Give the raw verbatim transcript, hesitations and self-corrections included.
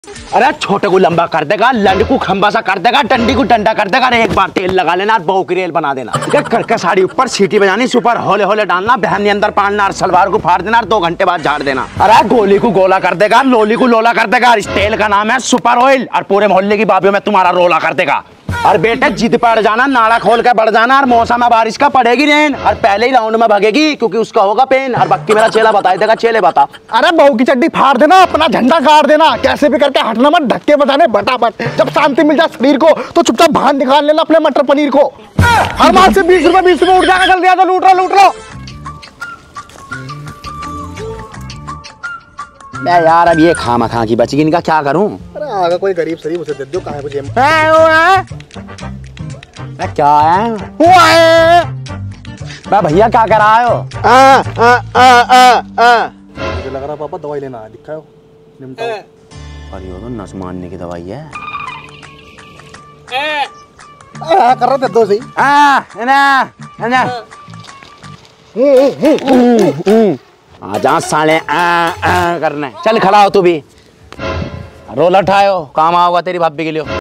अरे छोटे को लंबा कर देगा, लंड को खंबा सा कर देगा, डंडी को डंडा कर देगा। एक बार तेल लगा लेना और बहू की रेल बना देना। करके साड़ी ऊपर सीटी बजानी, सुपर होले होले डालना, बहन अंदर पालना और सलवार को फाड़ देना और दो घंटे बाद झाड़ देना। अरे गोली को गोला कर देगा, लोली को लोला कर देगा। इस तेल का नाम है सुपर ऑयल और पूरे मोहल्ले की बाबियों में तुम्हारा रोला कर देगा। और बेटे जिद पड़ जाना, नाड़ा खोल के बढ़ जाना और मौसम बारिश का पड़ेगी रेन और पहले ही राउंड में भागेगी क्योंकि उसका होगा पेन। और बाकी मेरा चेला बता देगा, चेले बता। अरे बहू की चड्डी फाड़ देना, अपना झंडा गाड़ देना, कैसे भी करके हटना मत, धक्के बजाने बटाबट। जब शांति मिल जाए शरीर को तो चुपचाप बाहर निकाल लेना अपने मटर पनीर को। हर माल से बीस रुपए बीस रुपए उठ जाएगा, जल्दी आ जाओ, लूट लो लूट लो। मैं यार अब ये खामा खा की बचगी, इनका क्या करूं? अरे आगे कोई गरीब शरीफ उसे दे दो, काहे को जेब में। क्या है हुआ है? मैं भैया क्या कर रहा हो? आ, आ, आ, आ, आ। मुझे लग रहा पापा दवाई लेना है, दिखाओ निमटाओ। और ये तो नस मारने की दवाई है। आ, कर रहा था दो सही। आ, ना, ना। आ जा साले आ, आ करने। चल खड़ा हो तू भी, रोल उठाओ, काम आओगा तेरी भाभी के लिए।